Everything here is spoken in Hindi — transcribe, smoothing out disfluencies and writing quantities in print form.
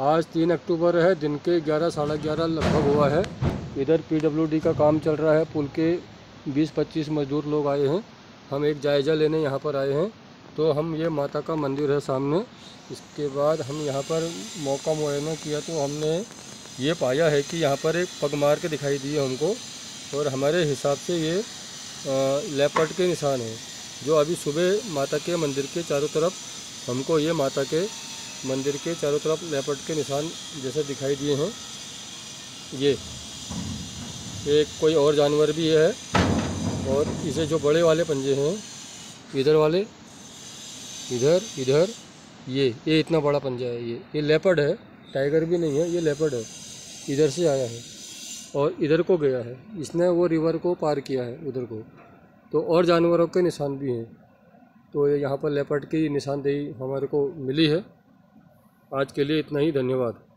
आज 3 अक्टूबर है, दिन के 11 साढ़े 11 लगभग हुआ है। इधर पीडब्ल्यूडी का काम चल रहा है। पुल के 20-25 मजदूर लोग आए हैं। हम एक जायज़ा लेने यहाँ पर आए हैं। तो हम ये माता का मंदिर है सामने। इसके बाद हम यहाँ पर मौका मुआयना किया तो हमने ये पाया है कि यहाँ पर एक पगमार के दिखाई दिए हमको, और हमारे हिसाब से ये लेपर्ड के निशान हैं, जो अभी सुबह माता के मंदिर के चारों तरफ हमको ये माता के मंदिर के चारों तरफ लेपर्ड के निशान जैसे दिखाई दिए हैं। ये एक कोई और जानवर भी है, और इसे जो बड़े वाले पंजे हैं इधर वाले, इधर इधर ये इतना बड़ा पंजा है। ये लेपर्ड है, टाइगर भी नहीं है, ये लेपर्ड है। इधर से आया है और इधर को गया है। इसने वो रिवर को पार किया है उधर को। तो और जानवरों के निशान भी हैं। तो यहाँ पर लेपर्ड की निशानदेही हमारे को मिली है। आज के लिए इतना ही, धन्यवाद।